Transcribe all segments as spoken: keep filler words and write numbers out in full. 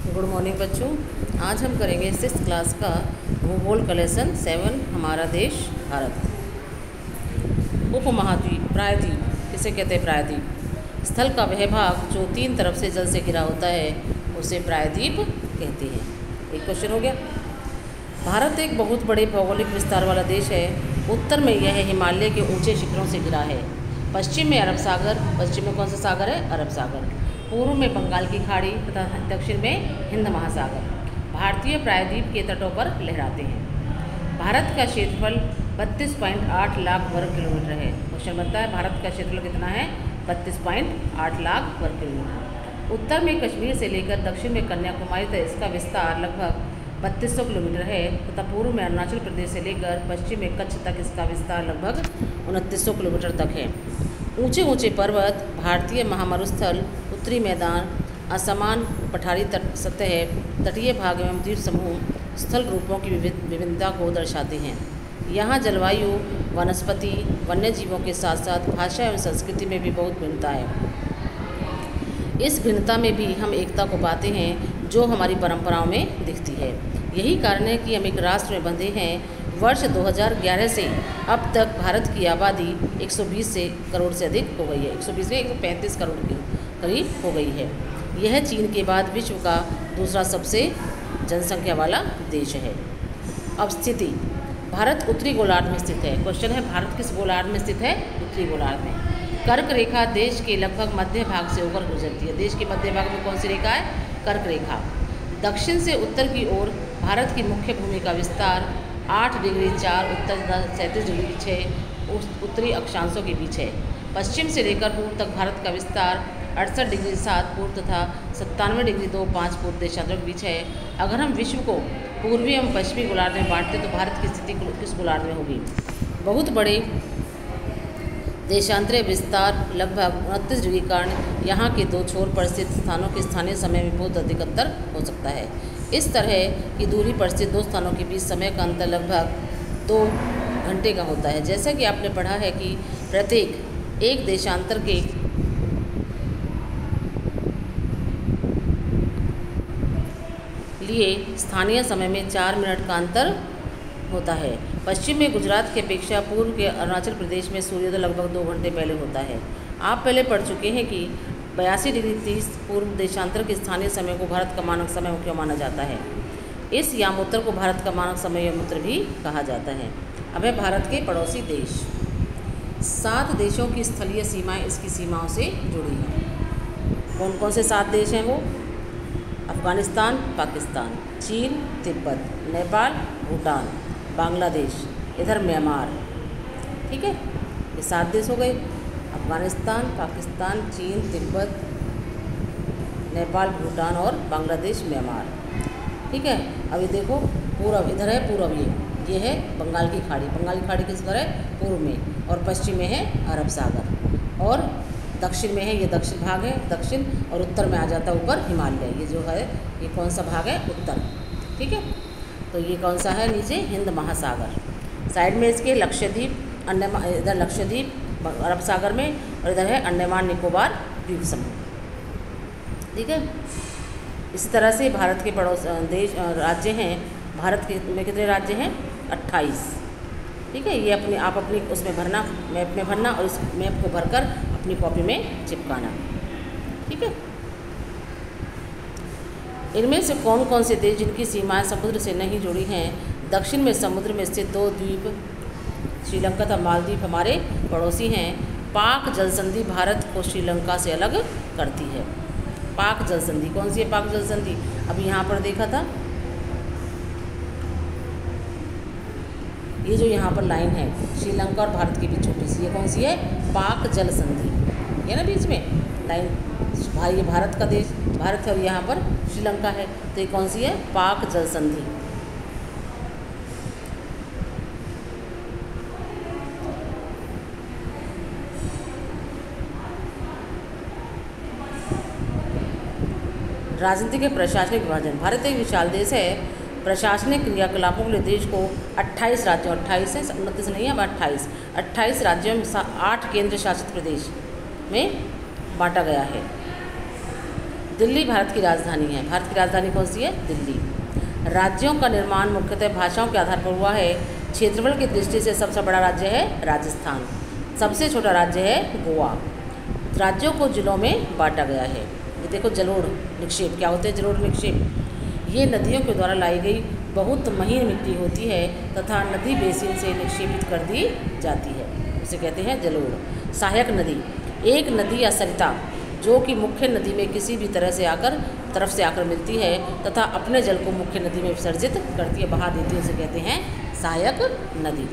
Good morning बच्चों। आज हम करेंगे सिक्स क्लास का भूगोल का लेसन सेवन, हमारा देश भारत। उपमहाद्वीप, प्रायद्वीप इसे कहते हैं प्रायद्वीप। स्थल का वह भाग जो तीन तरफ से जल से घिरा होता है उसे प्रायद्वीप कहते हैं। एक क्वेश्चन हो गया। भारत एक बहुत बड़े भौगोलिक विस्तार वाला देश है। उत्तर में यह हिमालय के ऊंचे शिखरों से घिरा है। पश्चिम में अरब सागर, पश्चिम में कौन सा सागर है? अरब सागर। पूर्व में बंगाल की खाड़ी तथा दक्षिण में हिंद महासागर भारतीय प्रायद्वीप के तटों पर लहराते हैं। भारत का क्षेत्रफल बत्तीस पॉइंट आठ लाख वर्ग किलोमीटर है। क्वेश्चन बनता है भारत का क्षेत्रफल कितना है? बत्तीस पॉइंट आठ लाख वर्ग किलोमीटर। उत्तर में कश्मीर से लेकर दक्षिण में कन्याकुमारी तक इसका विस्तार लगभग बत्तीस सौ किलोमीटर है तथा पूर्व में अरुणाचल प्रदेश से लेकर पश्चिम में कच्छ तक इसका विस्तार लगभग उनतीस सौ किलोमीटर तक है। ऊंचे ऊंचे पर्वत, भारतीय महामरुस्थल, उत्तरी मैदान, असमान पठारी तट सतह, तटीय भाग एवं द्वीप समूह स्थल रूपों की विभिन्नता को दर्शाते हैं। यहाँ जलवायु, वनस्पति, वन्य जीवों के साथ साथ भाषा एवं संस्कृति में भी बहुत भिन्नता है। इस भिन्नता में भी हम एकता को पाते हैं जो हमारी परंपराओं में दिखती है। यही कारण है कि हम एक राष्ट्र में बंधे हैं। वर्ष दो हज़ार ग्यारह से अब तक भारत की आबादी एक सौ बीस से करोड़ से अधिक हो गई है। एक सौ बीस से एक सौ पैंतीस करोड़ के करीब हो गई है। यह चीन के बाद विश्व का दूसरा सबसे जनसंख्या वाला देश है। अब स्थिति, भारत उत्तरी गोलार्ध में स्थित है। क्वेश्चन है भारत किस गोलार्ध में स्थित है? उत्तरी गोलार्ध में। कर्क रेखा देश के लगभग मध्य भाग से होकर गुजरती है। देश के मध्य भाग में कौन सी रेखा है? कर्क रेखा। दक्षिण से उत्तर की ओर भारत की मुख्य भूमि का विस्तार आठ डिग्री चार उत्तर सैंतीस डिग्री छः उत्तरी अक्षांशों के बीच है। पश्चिम से लेकर पूर्व तक भारत का विस्तार अड़सठ डिग्री सात पूर्व तथा सत्तानवे डिग्री दो पाँच पूर्व देशांतरों के बीच है। अगर हम विश्व को पूर्वी एवं पश्चिमी गोलार्ध में बांटते तो भारत की स्थिति किस गोलार्ध में होगी? बहुत बड़े देशांतरीय विस्तार लगभग उनतीस डिग्री कारण यहाँ के दो छोर पर स्थित स्थानों के स्थानीय समय में बहुत अधिक अंतर हो सकता है। इस तरह की दूरी पर स्थित दो स्थानों के बीच समय का अंतर लगभग दो घंटे का होता है। जैसा कि आपने पढ़ा है कि प्रत्येक एक देशांतर के लिए स्थानीय समय में चार मिनट का अंतर होता है। पश्चिम में गुजरात की अपेक्षा पूर्व के अरुणाचल प्रदेश में सूर्योदय लगभग दो घंटे पहले होता है। आप पहले पढ़ चुके हैं कि बयासी डिग्री तीस पूर्व देशांतर के स्थानीय समय को भारत का मानक समय क्यों माना जाता है। इस यामोत्तर को भारत का मानक समय यामोत्तर भी कहा जाता है। अब है भारत के पड़ोसी देश। सात देशों की स्थलीय सीमाएं इसकी सीमाओं से जुड़ी हैं। कौन कौन से सात देश हैं वो? अफगानिस्तान, पाकिस्तान, चीन, तिब्बत, नेपाल, भूटान, बांग्लादेश, इधर म्यांमार। ठीक है, ये सात देश हो गए। अफगानिस्तान, पाकिस्तान, चीन, तिब्बत, नेपाल, भूटान और बांग्लादेश, म्यांमार। ठीक है, अभी देखो पूरब इधर है, पूरब ये ये है बंगाल की खाड़ी। बंगाल की खाड़ी किस तरह है? पूर्व में। और पश्चिम में है अरब सागर। और दक्षिण में है, ये दक्षिण भाग है दक्षिण। और उत्तर में आ जाता है ऊपर हिमालय। ये जो है ये कौन सा भाग है? उत्तर। ठीक है, तो ये कौन सा है? नीचे हिंद महासागर। साइड में इसके लक्षद्वीप, अंडमान, इधर लक्षद्वीप अरब सागर में, और इधर है अंडमान निकोबार द्वीप समूह। ठीक है, इसी तरह से भारत के पड़ोस देश राज्य हैं। भारत के में कितने राज्य हैं? अट्ठाईस। ठीक है, ये अपने आप अपनी उसमें भरना, मैप में भरना और इस मैप को भरकर अपनी कॉपी में चिपकाना। ठीक है, इनमें से कौन कौन से देश जिनकी सीमाएं समुद्र से नहीं जुड़ी हैं? दक्षिण में समुद्र में स्थित दो द्वीप श्रीलंका तथा मालदीव हमारे पड़ोसी हैं। पाक जल संधि भारत को श्रीलंका से अलग करती है। पाक जल संधि कौन सी है? पाक जल संधि अभी यहाँ पर देखा था, ये जो यहाँ पर लाइन है श्रीलंका और भारत के बीच छोटी सी, ये कौन सी है? पाक जल संधि। ये ना बीच में लाइन, भाई ये भारत का देश भारत है और यहाँ पर श्रीलंका है, तो ये कौन सी है? पाक जल संधि। राजनीतिक प्रशासनिक विभाजन, भारत एक विशाल देश है। प्रशासनिक क्रियाकलापों के लिए देश को अट्ठाईस राज्यों अट्ठाईस है उनतीस नहीं है, अब अट्ठाईस अट्ठाईस राज्यों में आठ केंद्र शासित प्रदेश में बांटा गया है। दिल्ली भारत की राजधानी है। भारत की राजधानी कौन सी है? दिल्ली। राज्यों का निर्माण मुख्यतः भाषाओं के आधार पर हुआ है। क्षेत्रफल की दृष्टि से सबसे बड़ा राज्य है राजस्थान, सबसे छोटा राज्य है गोवा। राज्यों को जिलों में बांटा गया है। ये देखो जलोढ़ निक्षेप, क्या होते हैं जलोढ़ निक्षेप? ये नदियों के द्वारा लाई गई बहुत महीन मिट्टी होती है तथा नदी बेसिन से निक्षेपित कर दी जाती है, उसे कहते हैं जलोढ़। सहायक नदी, एक नदी या सरिता जो कि मुख्य नदी में किसी भी तरह से आकर तरफ से आकर मिलती है तथा अपने जल को मुख्य नदी में विसर्जित करती है, बहा देती है, उसे कहते हैं सहायक नदी।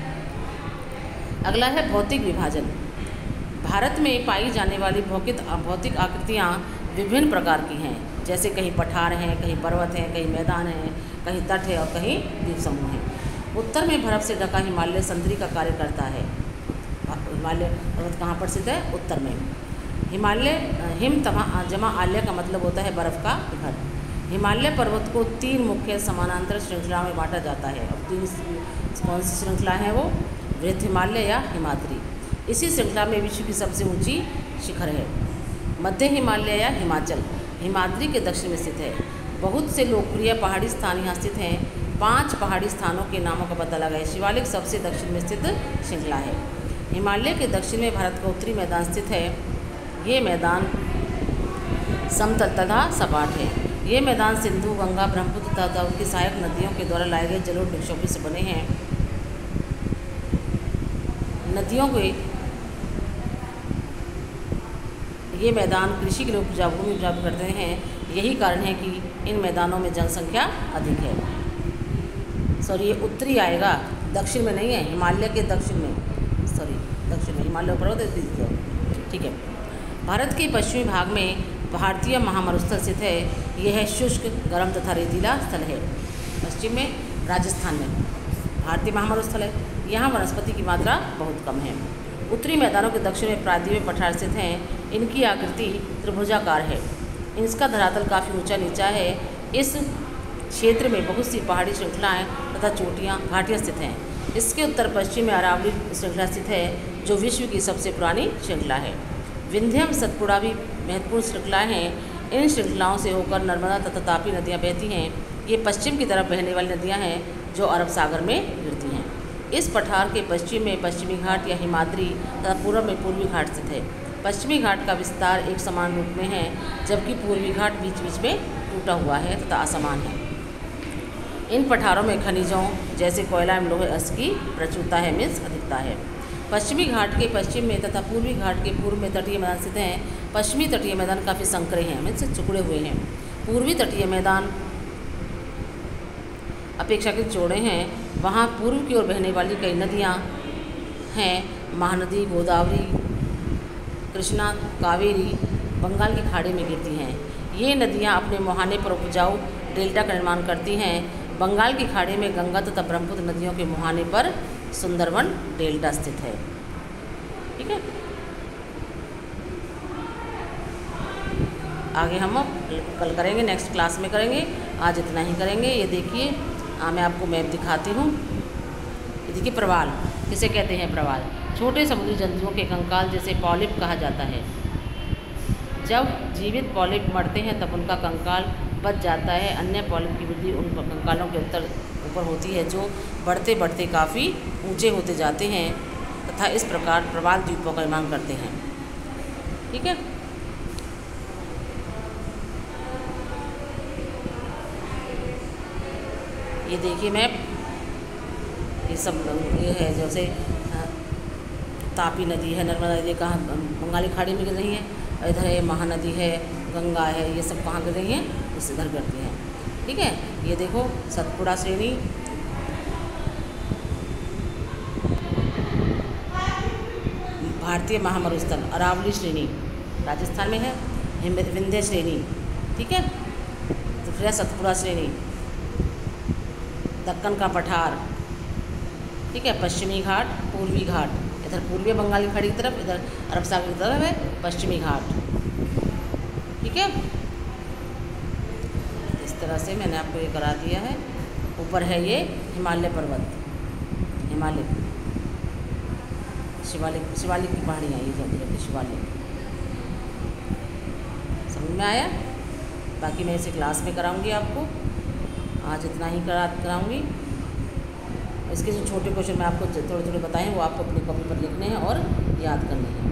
अगला है भौतिक विभाजन। भारत में पाई जाने वाली भौतिक भौतिक आकृतियाँ विभिन्न प्रकार की हैं, जैसे कहीं पठार हैं, कहीं पर्वत हैं, कहीं मैदान हैं, कहीं तट है और कहीं द्वीप समूह हैं। उत्तर में बर्फ से ढका हिमालय संतरी का कार्य करता है। हिमालय पर्वत कहाँ पर स्थित है? उत्तर में। हिमालय हिम तमा जमा आल्य का मतलब होता है बर्फ़ का घर। हिमालय पर्वत को तीन मुख्य समानांतर श्रृंखला में बांटा जाता है। और तीन कौन सी श्रृंखला है वो? वृहद हिमालय या हिमाद्री। इसी श्रृंखला में विश्व की सबसे ऊंची शिखर है मध्य हिमालय या हिमाचल, हिमाद्री के दक्षिण में स्थित है। बहुत से लोकप्रिय पहाड़ी स्थान यहाँ स्थित हैं। पांच पहाड़ी स्थानों के नामों का पता लगाएं। शिवालिक सबसे दक्षिण में स्थित श्रृंखला है। हिमालय के दक्षिण में भारत का उत्तरी मैदान स्थित है। ये मैदान समतल तथा सपाट है। ये मैदान सिंधु, गंगा, ब्रह्मपुत्र तथा उनकी सहायक नदियों के द्वारा लाए गए जलोढ़ निक्षेपों से बने हैं। नदियों के ये मैदान कृषि के लिए उपजाऊ भूमि उपजाऊ करते हैं। यही कारण है कि इन मैदानों में जनसंख्या अधिक है। सॉरी, ये उत्तरी आएगा, दक्षिण में नहीं है, हिमालय के दक्षिण में, सॉरी दक्षिण में, हिमालय पर्वत ठीक है। भारत के पश्चिमी भाग में भारतीय महामरुस्थल स्थित है। यह है शुष्क, गर्म तथा रेतीला स्थल है। पश्चिम में राजस्थान में भारतीय महामरुस्थल है। यहाँ वनस्पति की मात्रा बहुत कम है। उत्तरी मैदानों के दक्षिण में प्रायद्वीपीय पठार स्थित हैं। इनकी आकृति त्रिभुजाकार है। इसका धरातल काफ़ी ऊंचा नीचा है। इस क्षेत्र में बहुत सी पहाड़ी श्रृंखलाएँ तथा चोटियाँ घाटियाँ स्थित हैं। इसके उत्तर पश्चिम में अरावली श्रृंखला स्थित है, जो विश्व की सबसे पुरानी श्रृंखला है। विंध्यम सतपुड़ा भी महत्वपूर्ण श्रृंखलाएँ हैं। इन श्रृंखलाओं से होकर नर्मदा तथा तापी नदियाँ बहती हैं। ये पश्चिम की तरफ बहने वाली नदियाँ हैं जो अरब सागर में गिरती हैं। इस पठार के पश्चिम में पश्चिमी घाट या हिमाद्री तथा पूर्व में पूर्वी घाट स्थित है। पश्चिमी घाट का विस्तार एक समान रूप में है, जबकि पूर्वी घाट बीच बीच में टूटा हुआ है तथा असमान है। इन पठारों में खनिजों जैसे कोयला एवं लोहे अयस्क की प्रचुरता है, मीन्स अधिकता है। पश्चिमी घाट के पश्चिम में तथा पूर्वी घाट के पूर्व में तटीय मैदान स्थित हैं। पश्चिमी तटीय मैदान काफ़ी संकरे हैं, मीन्स चुकड़े हुए हैं। पूर्वी तटीय मैदान अपेक्षाकृत चौड़े हैं। वहाँ पूर्व की ओर बहने वाली कई नदियाँ हैं। महानदी, गोदावरी, कृष्णा, कावेरी बंगाल की खाड़ी में गिरती हैं। ये नदियाँ अपने मुहाने पर उपजाऊ डेल्टा का निर्माण करती हैं। बंगाल की खाड़ी में गंगा तथा ब्रह्मपुत्र नदियों के मुहाने पर सुंदरवन डेल्टा स्थित है। ठीक है, आगे हम कल करेंगे, नेक्स्ट क्लास में करेंगे। आज इतना ही करेंगे। ये देखिए, मैं आपको मैप दिखाती हूँ। ये देखिए, प्रवाल किसे कहते हैं? प्रवाल छोटे समुद्री जंतुओं के कंकाल जैसे पॉलिप कहा जाता है। जब जीवित पॉलिप मरते हैं तब उनका कंकाल बच जाता है। अन्य पॉलिप की वृद्धि उन कंकालों के उत्तर ऊपर होती है, जो बढ़ते बढ़ते काफ़ी ऊंचे होते जाते हैं तथा इस प्रकार प्रवाल द्वीपों का निर्माण करते हैं। ठीक है, ये देखिए मैप, ये सब ये है, जैसे तापी नदी है, नर्मदा नदी कहाँ बंगाली खाड़ी में गिर रही है, इधर है महानदी है, गंगा है, ये सब कहाँ गिर रही हैं? इस इधर गिरती हैं। ठीक है, ये देखो सतपुड़ा श्रेणी, भारतीय महामरुस्थल, अरावली श्रेणी राजस्थान में है, विंध्य श्रेणी, ठीक है, तो फिर सतपुड़ा श्रेणी, दक्कन का पठार, ठीक है, पश्चिमी घाट, पूर्वी घाट, इधर पूर्वी बंगाल की खाड़ी की तरफ, इधर अरब सागर की तरफ है पश्चिमी घाट। ठीक है, इस तरह से मैंने आपको ये करा दिया है। ऊपर है ये हिमालय पर्वत, हिमालय शिवालिक, शिवालिक की पहाड़ियाँ, ये जो शिवालिक, समझ में आया? बाकी मैं इसे क्लास में कराऊंगी आपको। आज इतना ही करा कराऊंगी। इसके जो छोटे क्वेश्चन मैं आपको थोड़े थोड़े बताएं वो आपको अपनी कॉपी पर लिखने हैं और याद करने हैं।